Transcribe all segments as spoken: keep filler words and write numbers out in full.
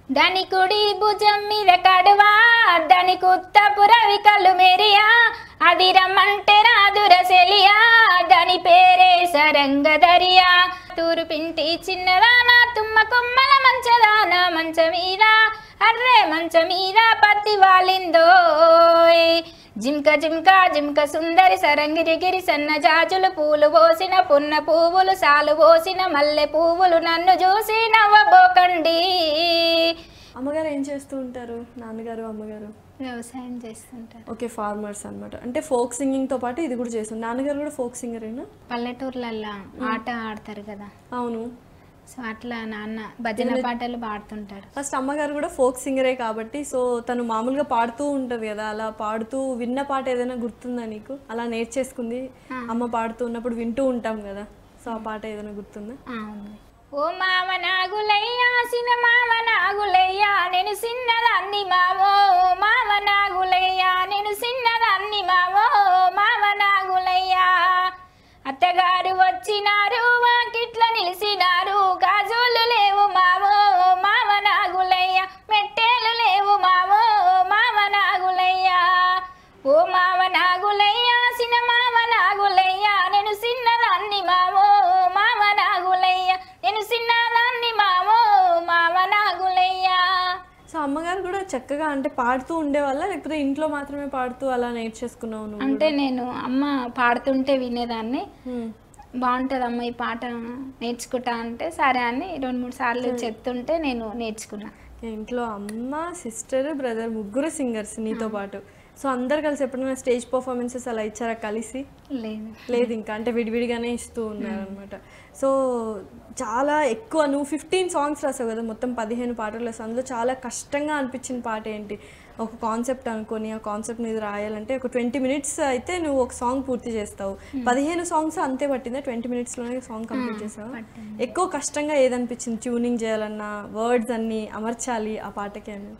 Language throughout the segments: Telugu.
దాని కుడి భుజం మీద కడువా దాని కుత్తపుర వికలు మెరియా అది రమ్మంటే రాదుర సెలియా దాని పేరే సరంగదరియా తూరు పింటి చిన్నదానా తుమ్మ కొమ్మల మంచదానా మంచ మీద అర్రే మంచ మీద పత్తి వాలిందో జింక జింక జింక సుందరి సరంగిరిగిరి సన్న జాజులు పూలు పోసిన పున్న పువ్వులు సాలు పోసిన మల్లె పువ్వులు నన్ను చూసి నవ్వబోకండి. అమ్మగారు ఏం చేస్తూ ఉంటారు? నాన్నగారు అమ్మగారు వ్యవసాయం చేస్తుంటారు. ఓకే, ఫార్మర్స్ అనమాట. అంటే ఫోక్ సింగింగ్ తో పాటు ఇది కూడా చేస్తుంది. నాన్నగారు కూడా ఫోక్ సింగరేనా? పల్లెటూర్లల్లో ఆట ఆడతారు కదా. అవును. సో అట్లా నాన్న భజన పాటలు పాడుతుంటారు. ఫస్ట్ అమ్మగారు కూడా ఫోక్ సింగరే కాబట్టి సో తను మామూలుగా పాడుతూ ఉంటుంది కదా, అలా పాడుతూ విన్న పాట ఏదైనా గుర్తుందా నీకు? అలా నేర్చేసుకుంది అమ్మ పాడుతూ ఉన్నప్పుడు వింటూ ఉంటాం కదా, సో ఆ పాట ఏదైనా గుర్తుందా? ఓ మామ నాగులయ్యా సిన మామ నాగులయ్యా నేను సిన్నదాన్ని మావో మామ నాగులయ్యా నేను సిన్నదాన్ని మావో మామ నాగులయ్యా అత్తగారు వచ్చినారు వాకిట్ల నిలిచినారు గాజులు లేవు మావో మామ నాగులయ్యా మెట్టేలు లేవు మావో మామ నాగులయ్యా ఓ మామ నాగులయ్యా సిన మామ నాగులయ్యా నేను సిన్నదాన్ని మావో మామ నాగులయ్యా నేను సిన్నదాన్ని మావో మామ నాగులయ్యా. సో అమ్మగారు కూడా చక్కగా అంటే పాడుతూ ఉండేవాళ్ళ లేకపోతే ఇంట్లో మాత్రమే పాడుతూ అలా నేర్చేసుకున్నావు నువ్వు? అంటే నేను అమ్మ పాడుతుంటే వినేదాన్ని, బాగుంటుంది అమ్మ ఈ పాట నేర్చుకుంటా అంటే సరే అని రెండు మూడు సార్లు చెప్తుంటే నేను నేర్చుకున్నా. ఇంట్లో అమ్మ, సిస్టర్, బ్రదర్ ముగ్గురు సింగర్స్ నీతో పాటు. సో అందరు కలిసి ఎప్పుడైనా స్టేజ్ పర్ఫార్మెన్సెస్ అలా ఇచ్చారా కలిసి? లేదు లేదు, ఇంకా అంటే విడివిడిగానే ఇస్తూ ఉన్నారు అనమాట. సో చాలా ఎక్కువ నువ్వు ఫిఫ్టీన్ సాంగ్స్ రాసావు కదా, మొత్తం పదిహేను పాటలు రాసావు. అందులో చాలా కష్టంగా అనిపించిన పాట ఏంటి? ఒక కాన్సెప్ట్ అనుకొని ఆ కాన్సెప్ట్ మీద రాయాలంటే ఒక ట్వంటీ మినిట్స్ అయితే నువ్వు ఒక సాంగ్ పూర్తి చేస్తావు. పదిహేను సాంగ్స్ అంతే పట్టిందా? ట్వంటీ మినిట్స్లోనే సాంగ్ కంప్లీట్ చేసావు. ఎక్కువ కష్టంగా ఏదనిపించింది? ట్యూనింగ్ చేయాలన్నా, వర్డ్స్ అన్ని అమర్చాలి ఆ పాటకి అని.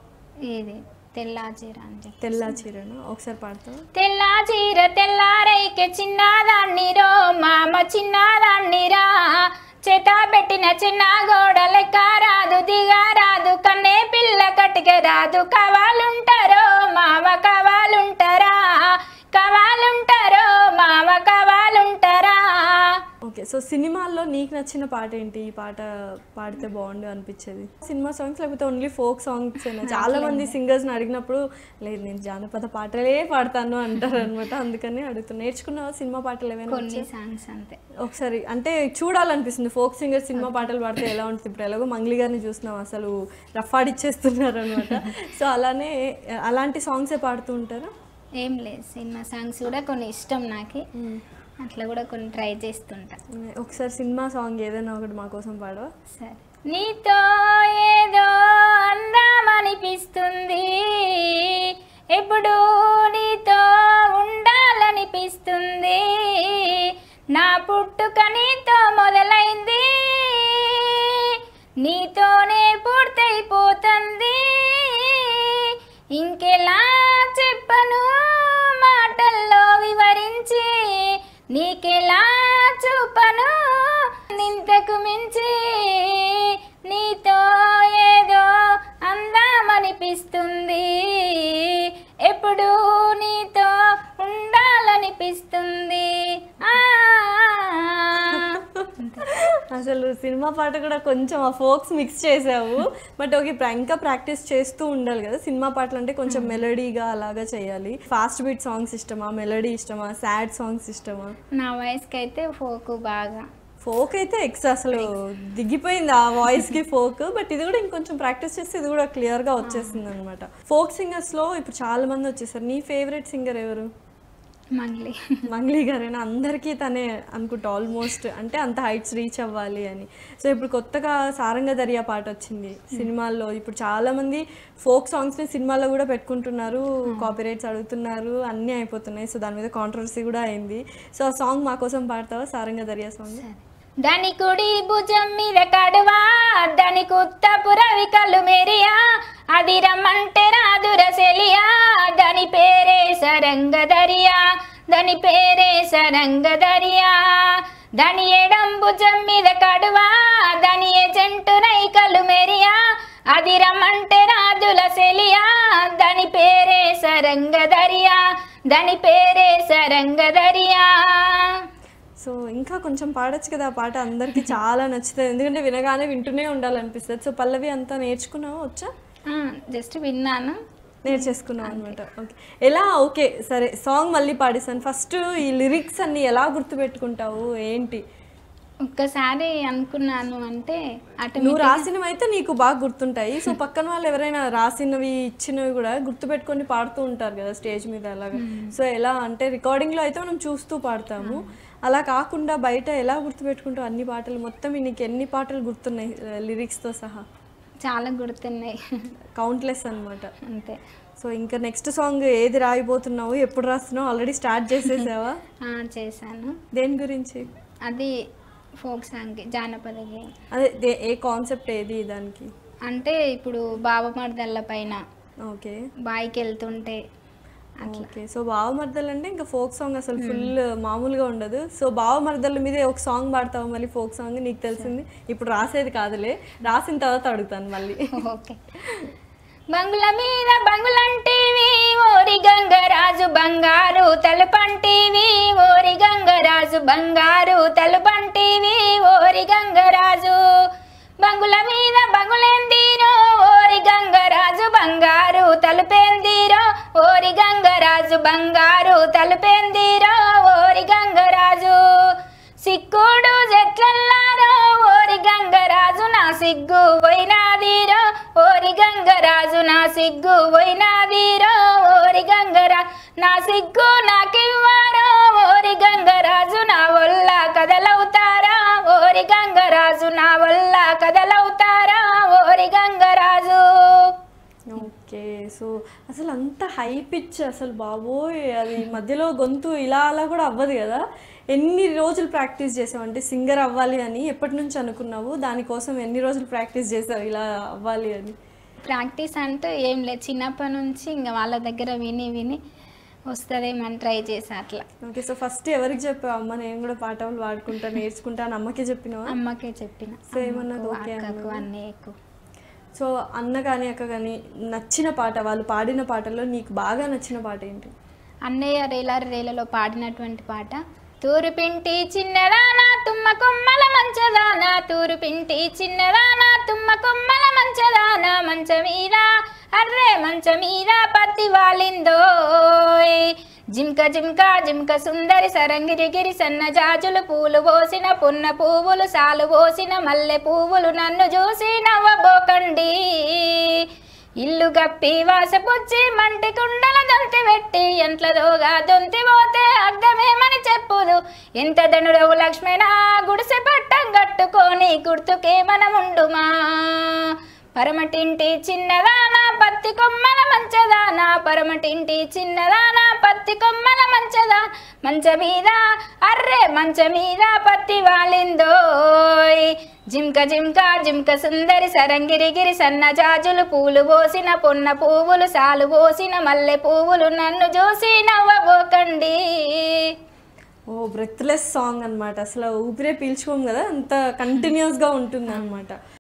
ఏది తెల్లా చీర అంటే తెల్లా చీరను ఒకసారి పాడతావా? తెల్లా చీర తెల్లారైకే చిన్నదాన్ని రో మామ చిన్నదాన్ని రా చేత పెట్టిన చిన్న గోడ లెక్క రాదు దిగా రాదు కన్నే పిల్ల కటిక రాదు కవాలుంటారో మామ కవాలుంటారా కవాలుంటారో మామ కవాలుంటారా. ఓకే, సో సినిమాల్లో నీకు నచ్చిన పాట ఏంటి? ఈ పాట పాడితే బాగుండు అనిపించేది? సినిమా సాంగ్స్ లేకపోతే ఓన్లీ ఫోక్ సాంగ్స్? చాలా మంది సింగర్స్ని అడిగినప్పుడు లేదు నేను జానపద పాటలే పాడతాను అంటారు అనమాట, అందుకని అడుగుతున్నా. నేర్చుకున్నావా సినిమా పాటలు ఏమైనా? కొన్ని సాంగ్స్ అంతే. ఒకసారి అంటే చూడాలనిపిస్తుంది ఫోక్ సింగర్ సినిమా పాటలు పాడితే ఎలా ఉంటుంది. ఇప్పుడు ఎలాగో మంగ్లీ గారిని చూస్తున్నాం, అసలు రఫాడిచ్చేస్తున్నారు అనమాట. సో అలానే అలాంటి సాంగ్సే పాడుతూ ఉంటారా? ఏం లేదు, సినిమా సాంగ్స్ కూడా కొన్ని ఇష్టం నాకు, అట్లా కూడా కొన్ని ట్రై చేస్తుంటా. ఒకసారి సినిమా సాంగ్ ఏదైనా ఒకటి మా కోసం పాడవా? సరే. నీతో ఏదో అందామనిపిస్తుంది ఎప్పుడు నీతో ఉండాలనిపిస్తుంది నా పుట్టుక నీతో మొదలైంది నీతోనే పూర్తయిపోతుంది ఇంకెలా చెప్పను మాటల్లో వివరించి నీకెలా చూపను నింతకు మించి నీతో ఏదో అందామనిపిస్తుంది ఎప్పుడు నీతో ఉండాలనిపిస్తుంది. అసలు సినిమా పాట కూడా కొంచెం ఆ ఫోక్స్ మిక్స్ చేసావు, బట్ ఓకే ఇంకా ప్రాక్టీస్ చేస్తూ ఉండాలి కదా. సినిమా పాటలు అంటే కొంచెం మెలడీగా అలాగా చేయాలి. ఫాస్ట్ బీట్ సాంగ్స్ ఇష్టమా, మెలడీ ఇష్టమా, సాడ్ సాంగ్స్ ఇష్టమా? నా వాయిస్కి అయితే ఫోక్ బాగా. ఫోక్ అయితే ఎక్స్ అసలు దిగిపోయింది ఆ వాయిస్ కి ఫోక్, బట్ ఇది కూడా ఇంకొంచెం ప్రాక్టీస్ చేస్తే ఇది కూడా క్లియర్ గా వచ్చేస్తుంది అనమాట. ఫోక్ సింగర్స్ లో ఇప్పుడు చాలా మంది వచ్చేసారు. నీ ఫేవరెట్ సింగర్ ఎవరు? మంగ్లీ. మంగ్లీ గారేనా? అందరికీ తనే అనుకుంటా ఆల్మోస్ట్, అంటే అంత హైట్స్ రీచ్ అవ్వాలి అని. సో ఇప్పుడు కొత్తగా సారంగ దర్యా పాట వచ్చింది సినిమాల్లో. ఇప్పుడు చాలా మంది ఫోక్ సాంగ్స్ని సినిమాల్లో కూడా పెట్టుకుంటున్నారు, కాపీరైట్స్ అడుగుతున్నారు, అన్నీ అయిపోతున్నాయి. సో దాని మీద కాంట్రవర్సీ కూడా అయింది. సో ఆ సాంగ్ మా కోసం పాడతావా, సారంగ దర్యా సాంగ్? దాని కుడి భుజం మీద కడువా దాని కుత్తపుర వికలు మెరియా అది రమ్మంటే రాదుర సెలియా దాని పేరే సరంగ దరియా దాని పేరే సరంగ దరియా దాని ఎడం భుజం మీద కడువా దాని ఎజెంటు నైకలు మెరియా అది రమ్మంటే రాజుల సెలియా దాని పేరే సరంగదరియా దాని పేరే సరంగదరియా. సో ఇంకా కొంచెం పాడొచ్చు కదా, ఆ పాట అందరికీ చాలా నచ్చుతుంది, ఎందుకంటే వినగానే వింటూనే ఉండాలనిపిస్తుంది. సో పల్లవి అంతా నేర్చుకున్నావా, వచ్చా? జస్ట్ విన్నాను, నేర్చేసుకున్నావు అనమాట. ఓకే, ఎలా? ఓకే సరే, సాంగ్ మళ్ళీ పాడిస్తాను. ఫస్ట్ ఈ లిరిక్స్ అన్ని ఎలా గుర్తుపెట్టుకుంటావు, ఏంటి? ఒక్కసారి అనుకున్నాను అంటే అటు నువ్వు రాసినవి అయితే నీకు బాగా గుర్తుంటాయి. సో పక్కన వాళ్ళు ఎవరైనా రాసినవి ఇచ్చినవి కూడా గుర్తుపెట్టుకొని పాడుతూ ఉంటారు కదా స్టేజ్ మీద అలాగా. సో ఎలా అంటే రికార్డింగ్లో అయితే మనం చూస్తూ పాడతాము, అలా కాకుండా బయట ఎలా గుర్తుపెట్టుకుంటావు అన్ని పాటలు? మొత్తం నీకు ఎన్ని పాటలు గుర్తున్నాయి లిరిక్స్తో సహా? చాలా గుర్తున్నాయి, కౌంట్లెస్ అనమాట. అంతే. సో ఇంకా నెక్స్ట్ సాంగ్ ఏది రాయబోతున్నావు, ఎప్పుడు రాస్తున్నావు? Already start చేసేసావా? చేశాను. దేని గురించి? అది ఫోక్ సాంగ్, జానపద గేయం. అదే ఏ కాన్సెప్ట్ ఏది దానికి? అంటే ఇప్పుడు బావమర్దళ్ళ పైన, ఓకే, బాయికి వెళ్తుంటే అట్లా. ఓకే, సో బావమర్దలు అంటే ఇంకా ఫోక్ సాంగ్ అసలు ఫుల్ మామూలుగా ఉండదు. సో బావమర్దల మీద ఒక సాంగ్ పాడతావు మళ్ళీ, ఫోక్ సాంగ్. నీకు తెలిసింది ఇప్పుడు రాసేది కాదులే, రాసిన తర్వాత అడుగుతాను మళ్ళీ. ఓకే. బంగుల మీద బంగులంటివి ఓరి గంగరాజు బంగారు తలుపంటివి ఓరి గంగరాజు బంగారు తలుపంటివి ఓరి గంగరాజు. బంగుల మీద బంగులేందీరో ఓరి గంగరాజు బంగారు తలుపేందీరో ఓరి గంగరాజు బంగారు తలుపేందీరో ఓరి గంగరాజు. సిక్కుడు జట్లల్లారో ఓరి గంగరాజు నా సిగ్గు పోయినాదీరో ఓరి గంగరాజు నా సిగ్గు పోయినాదీరో ఓరి గంగరా నా సిగ్గు నాకివ్వారో ఓరి గంగరాజు నా వల్ల కదలవుతారా ఓరి గంగరాజు నా వల్ల కదలవుతారా ఓరి గంగరాజు. ఓకే, సో అసలు అంత హై పిచ్ అసలు బాబోయ్, అది మధ్యలో గొంతు ఇలా అలా కూడా అవ్వదు కదా. ఎన్ని రోజులు ప్రాక్టీస్ చేసావు? అంటే సింగర్ అవ్వాలి అని ఎప్పటి నుంచి అనుకున్నావు? దానికోసం ఎన్ని రోజులు ప్రాక్టీస్ చేసావు ఇలా అవ్వాలి అని? ప్రాక్టీస్ అంటే ఏం లేదు, చిన్నప్పటి నుంచి ఇంకా వాళ్ళ దగ్గర విని విని వస్తుందేమని ట్రై చేసా అట్లా. ఓకే, సో ఫస్ట్ ఎవరికి చెప్పావు? అమ్మ నేను కూడా పాటలు పాడుకుంటా నేర్చుకుంటా అని అమ్మకే చెప్పినావా? అమ్మకే చెప్పిన. సో ఏమన్నది? ఓకే అక్కకు అన్నయ్యకు. సో అన్న కానీ అక్క కానీ నచ్చిన పాట, వాళ్ళు పాడిన పాటల్లో నీకు బాగా నచ్చిన పాట ఏంటి? అన్నయ్య రేలారి రేలలో పాడినటువంటి పాట, తూరు పింటి చిన్నదానా తుమ్మ కొమ్మల మంచదానా తూరు పింటి చిన్నదానా తుమ్మ కొమ్మల మంచదానా మంచ మీద అర్రే మంచ మీద పత్తి వాలిందో జింక జింక జింక సుందరి సరంగిరిగిరి సన్న జాజులు పూలు పోసిన పున్న పువ్వులు సాలు పోసిన మల్లె పువ్వులు నన్ను చూసి నవ్వబోకండి. ఇల్లు గప్పి వాసపుచ్చి మంటి కుండల దొంతి పెట్టి ఎంట్లదోగా దొంతి పోతే అర్థమేమని చెప్పుదు. ఎంత ధనుడవు లక్ష్మణ గుడిసె పట్టం కట్టుకొని గుర్తుకే మనముండుమా. పరమటింటి చిన్నదానా పత్తి కొమ్మల మంచదానా పరమటింటి చిన్నదానా పత్తి కొమ్మల మంచదా మంచ మీద అర్రే మంచ మీద పత్తి వాలిందోయ్ జింక జింక జింక సుందరి సరంగిరిగిరి సన్న జాజులు పూలు పోసిన పొన్న పువ్వులు సాలు పోసిన మల్లె పువ్వులు నన్ను చూసి నవ్వబోకండి. ఓ బ్రెత్లెస్ సాంగ్ అనమాట, అసలు ఊపిరే పీల్చుకోము కదా, అంత కంటిన్యూస్గా ఉంటుంది అనమాట.